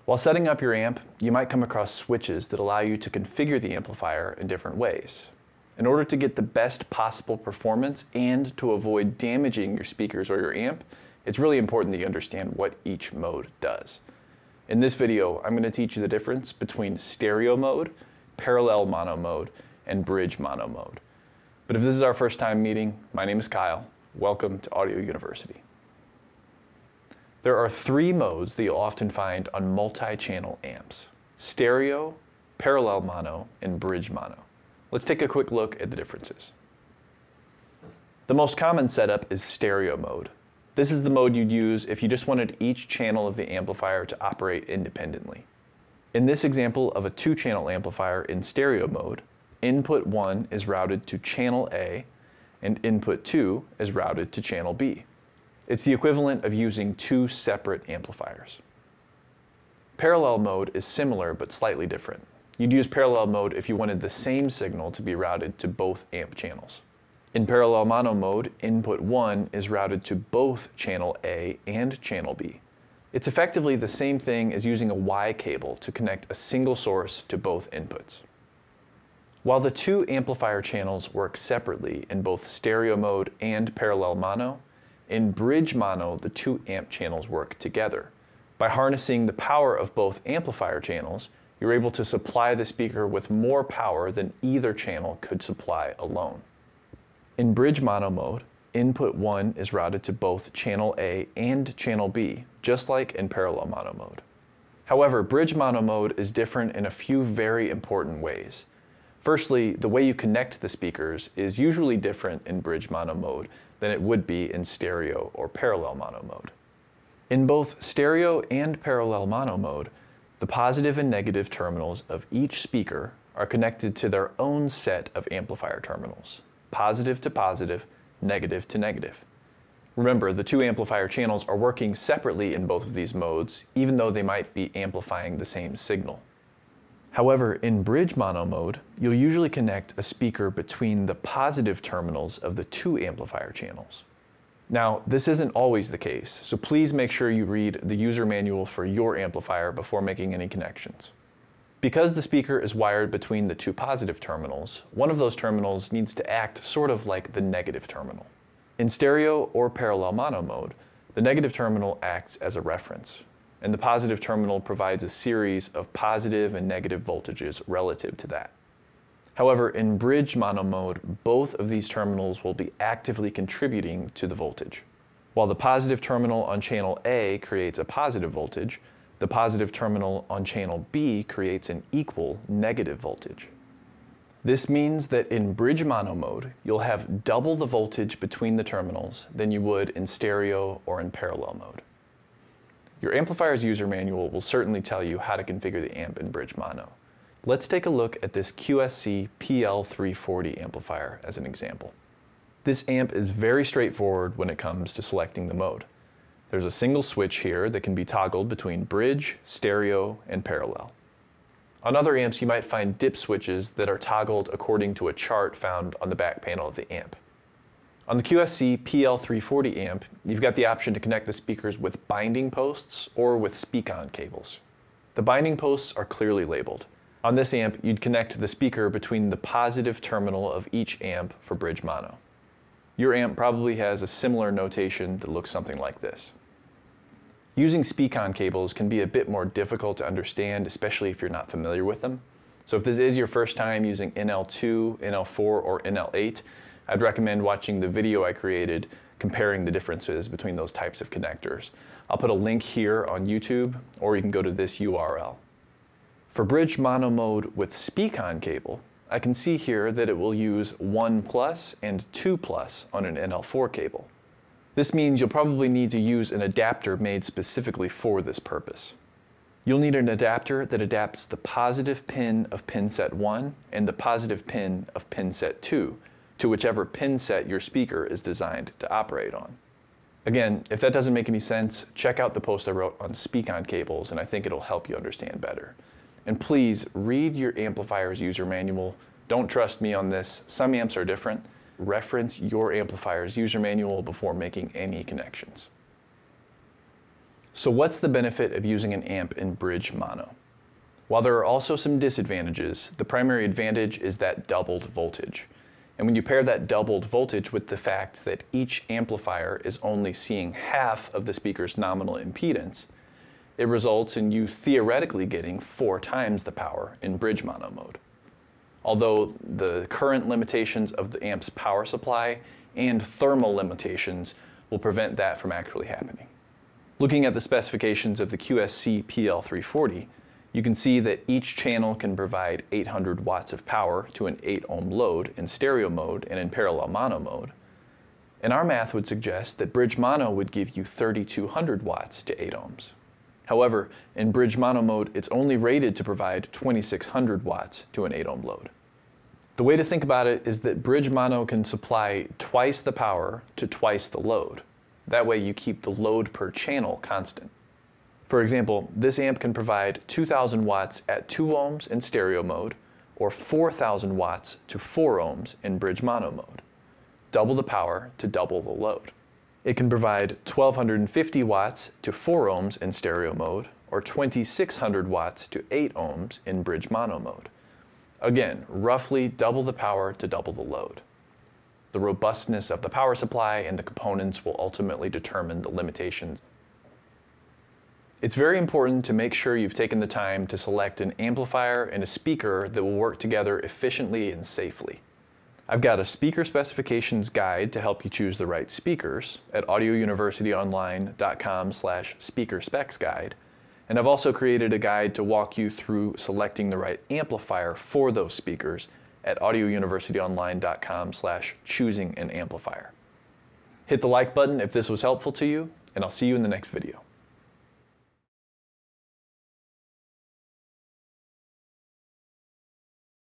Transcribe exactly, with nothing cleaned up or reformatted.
While setting up your amp, you might come across switches that allow you to configure the amplifier in different ways. In order to get the best possible performance and to avoid damaging your speakers or your amp, it's really important that you understand what each mode does. In this video, I'm going to teach you the difference between stereo mode, parallel mono mode, and bridge mono mode. But if this is our first time meeting, my name is Kyle. Welcome to Audio University. There are three modes that you'll often find on multi-channel amps: stereo, parallel mono, and bridge mono. Let's take a quick look at the differences. The most common setup is stereo mode. This is the mode you'd use if you just wanted each channel of the amplifier to operate independently. In this example of a two-channel amplifier in stereo mode, input one is routed to channel A and input two is routed to channel B. It's the equivalent of using two separate amplifiers. Parallel mode is similar but slightly different. You'd use parallel mode if you wanted the same signal to be routed to both amp channels. In parallel mono mode, input one is routed to both channel A and channel B. It's effectively the same thing as using a Y cable to connect a single source to both inputs. While the two amplifier channels work separately in both stereo mode and parallel mono, in bridge mono, the two amp channels work together. By harnessing the power of both amplifier channels, you're able to supply the speaker with more power than either channel could supply alone. In bridge mono mode, input one is routed to both channel A and channel B, just like in parallel mono mode. However, bridge mono mode is different in a few very important ways. Firstly, the way you connect the speakers is usually different in bridge mono mode than it would be in stereo or parallel mono mode. In both stereo and parallel mono mode, the positive and negative terminals of each speaker are connected to their own set of amplifier terminals, positive to positive, negative to negative. Remember, the two amplifier channels are working separately in both of these modes, even though they might be amplifying the same signal. However, in bridge mono mode, you'll usually connect a speaker between the positive terminals of the two amplifier channels. Now, this isn't always the case, so please make sure you read the user manual for your amplifier before making any connections. Because the speaker is wired between the two positive terminals, one of those terminals needs to act sort of like the negative terminal. In stereo or parallel mono mode, the negative terminal acts as a reference, and the positive terminal provides a series of positive and negative voltages relative to that. However, in bridge mono mode, both of these terminals will be actively contributing to the voltage. While the positive terminal on channel A creates a positive voltage, the positive terminal on channel B creates an equal negative voltage. This means that in bridge mono mode, you'll have double the voltage between the terminals than you would in stereo or in parallel mode. Your amplifier's user manual will certainly tell you how to configure the amp in bridge mono. Let's take a look at this Q S C P L three forty amplifier as an example. This amp is very straightforward when it comes to selecting the mode. There's a single switch here that can be toggled between bridge, stereo, and parallel. On other amps, you might find dip switches that are toggled according to a chart found on the back panel of the amp. On the Q S C P L three forty amp, you've got the option to connect the speakers with binding posts or with speak-on cables. The binding posts are clearly labeled. On this amp, you'd connect the speaker between the positive terminal of each amp for bridge mono. Your amp probably has a similar notation that looks something like this. Using speak-on cables can be a bit more difficult to understand, especially if you're not familiar with them. So if this is your first time using N L two, N L four, or N L eight, I'd recommend watching the video I created comparing the differences between those types of connectors. I'll put a link here on YouTube, or you can go to this U R L. For bridge mono mode with speak-on cable, I can see here that it will use one plus and two plus on an N L four cable. This means you'll probably need to use an adapter made specifically for this purpose. You'll need an adapter that adapts the positive pin of pin set one and the positive pin of pin set two to whichever pin set your speaker is designed to operate on. Again, if that doesn't make any sense, check out the post I wrote on speak-on cables, and I think it'll help you understand better. And please read your amplifier's user manual. Don't trust me on this. Some amps are different. Reference your amplifier's user manual before making any connections. So what's the benefit of using an amp in bridge mono? While there are also some disadvantages, the primary advantage is that doubled voltage. And when you pair that doubled voltage with the fact that each amplifier is only seeing half of the speaker's nominal impedance, it results in you theoretically getting four times the power in bridge mono mode. Although the current limitations of the amp's power supply and thermal limitations will prevent that from actually happening. Looking at the specifications of the Q S C P L three forty, you can see that each channel can provide eight hundred watts of power to an eight ohm load in stereo mode and in parallel mono mode. And our math would suggest that bridge mono would give you thirty-two hundred watts to eight ohms. However, in bridge mono mode, it's only rated to provide twenty-six hundred watts to an eight ohm load. The way to think about it is that bridge mono can supply twice the power to twice the load. That way you keep the load per channel constant. For example, this amp can provide two thousand watts at two ohms in stereo mode, or four thousand watts to four ohms in bridge mono mode. Double the power to double the load. It can provide twelve fifty watts to four ohms in stereo mode, or twenty-six hundred watts to eight ohms in bridge mono mode. Again, roughly double the power to double the load. The robustness of the power supply and the components will ultimately determine the limitations. It's very important to make sure you've taken the time to select an amplifier and a speaker that will work together efficiently and safely. I've got a speaker specifications guide to help you choose the right speakers at audio university online dot com slash speaker specs guide. And I've also created a guide to walk you through selecting the right amplifier for those speakers at audio university online dot com slash choosing an amplifier. Hit the like button if this was helpful to you, and I'll see you in the next video.